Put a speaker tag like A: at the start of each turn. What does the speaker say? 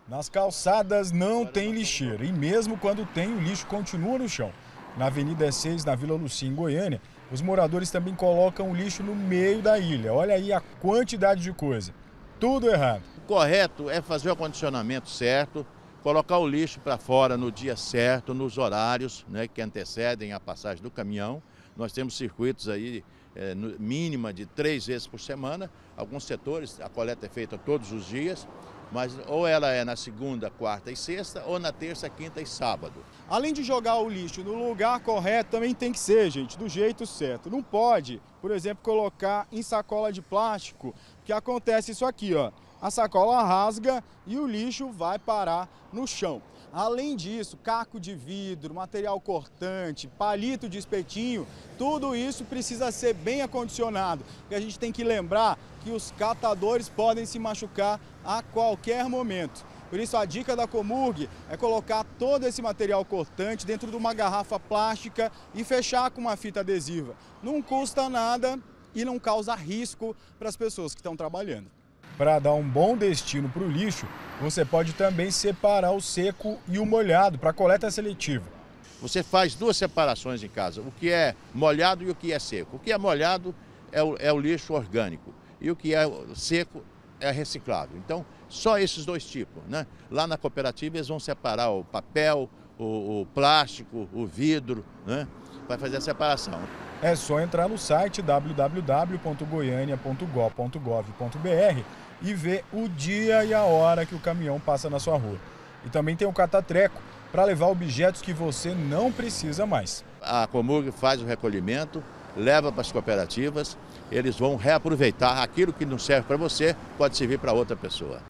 A: Nas calçadas não tem lixeira e mesmo quando tem, o lixo continua no chão. Na Avenida E6, na Vila Lucia, em Goiânia, os moradores também colocam o lixo no meio da ilha. Olha aí a quantidade de coisa. Tudo errado.
B: O correto é fazer o acondicionamento certo, colocar o lixo para fora no dia certo, nos horários, né, que antecedem a passagem do caminhão. Nós temos circuitos aí mínima de 3 vezes por semana. Alguns setores a coleta é feita todos os dias, mas ou ela é na segunda, quarta e sexta, ou na terça, quinta e sábado.
A: Além de jogar o lixo no lugar correto, também tem que ser, gente, do jeito certo. Não pode, por exemplo, colocar em sacola de plástico, que acontece isso aqui, ó. A sacola rasga e o lixo vai parar no chão. Além disso, caco de vidro, material cortante, palito de espetinho, tudo isso precisa ser bem acondicionado. Porque a gente tem que lembrar que os catadores podem se machucar a qualquer momento. Por isso a dica da Comurg é colocar todo esse material cortante dentro de uma garrafa plástica e fechar com uma fita adesiva. Não custa nada e não causa risco para as pessoas que estão trabalhando. Para dar um bom destino para o lixo, você pode também separar o seco e o molhado para coleta seletiva.
B: Você faz 2 separações em casa, o que é molhado e o que é seco. O que é molhado é o lixo orgânico e o que é seco é reciclável. Então, só esses 2 tipos, né? Lá na cooperativa eles vão separar o papel, o plástico, o vidro, né? Vai fazer a separação.
A: É só entrar no site www.goiania.gov.br e ver o dia e a hora que o caminhão passa na sua rua. E também tem o catatreco para levar objetos que você não precisa mais.
B: A Comurg faz o recolhimento, leva para as cooperativas, eles vão reaproveitar aquilo que não serve para você, pode servir para outra pessoa.